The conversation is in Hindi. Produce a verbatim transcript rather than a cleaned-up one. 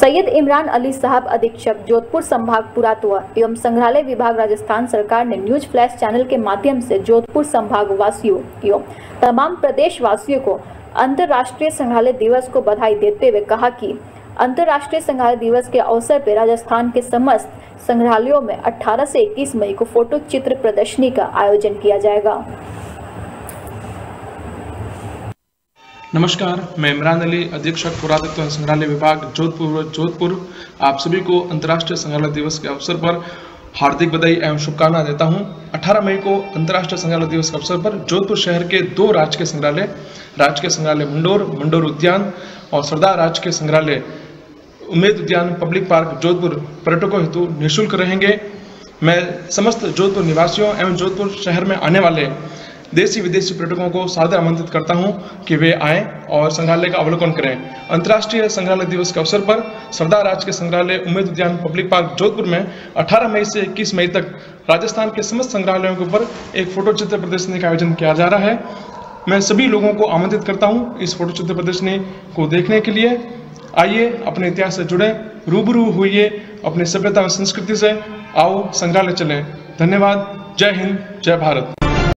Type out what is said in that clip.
सैयद इमरान अली साहब, अधीक्षक जोधपुर संभाग पुरातत्व एवं संग्रहालय विभाग, राजस्थान सरकार ने न्यूज फ्लैश चैनल के माध्यम से जोधपुर संभाग वासियों एवं तमाम प्रदेश वासियों को अंतर्राष्ट्रीय संग्रहालय दिवस को बधाई देते हुए कहा कि अंतर्राष्ट्रीय संग्रहालय दिवस के अवसर पर राजस्थान के समस्त संग्रहालयों में अठारह से इक्कीस मई को फोटो चित्र प्रदर्शनी का आयोजन किया जाएगा। नमस्कार, मैं इमरान अली, अधीक्षक पुरातत्व संग्रहालय विभाग जोधपुर जोधपुर आप सभी को अंतर्राष्ट्रीय संग्रहालय दिवस के अवसर पर हार्दिक बधाई एवं शुभकामनाएं देता हूं। अठारह मई को अंतर्राष्ट्रीय संग्रहालय दिवस के अवसर पर जोधपुर शहर के दो राजकीय संग्रहालय, राजकीय संग्रहालय मंडोर मंडोर उद्यान और सरदार राजकीय संग्रहालय उम्मेद उद्यान पब्लिक पार्क जोधपुर पर्यटकों हेतु निःशुल्क रहेंगे। मैं समस्त जोधपुर निवासियों एवं जोधपुर शहर में आने वाले देशी विदेशी पर्यटकों को सादर आमंत्रित करता हूं कि वे आएं और संग्रहालय का अवलोकन करें। अंतर्राष्ट्रीय संग्रहालय दिवस के अवसर पर सरदार राजकीय संग्रहालय उम्मेद उद्यान पब्लिक पार्क जोधपुर में अठारह मई से इक्कीस मई तक राजस्थान के समस्त संग्रहालयों के ऊपर एक फोटो चित्र प्रदर्शनी का आयोजन किया जा रहा है। मैं सभी लोगों को आमंत्रित करता हूं इस फोटो चित्र प्रदर्शनी को देखने के लिए। आइए, अपने इतिहास से जुड़े, रूबरू हुइए अपनी सभ्यता और संस्कृति से। आओ संग्रहालय चलें। धन्यवाद। जय हिंद, जय भारत।